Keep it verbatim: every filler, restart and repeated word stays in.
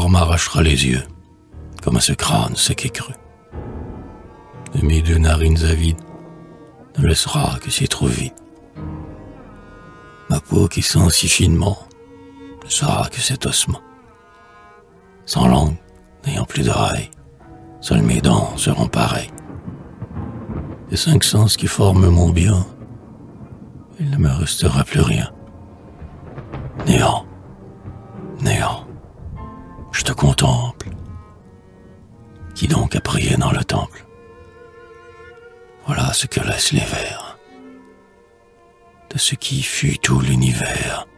mort m'arrachera les yeux, comme à ce crâne sec et cru. De mes deux narines avides ne laissera que ses trous vides. Ma peau qui sent si finement ne sera que cet ossement. Sans langue, n'ayant plus d'oreilles, seules mes dents seront pareilles. Des cinq sens qui forment mon bien, il ne me restera plus rien. Néant, néant, je te contemple. Qui donc a prié dans le temple? Voilà ce que laissent les vers de ce qui fut tout l'univers.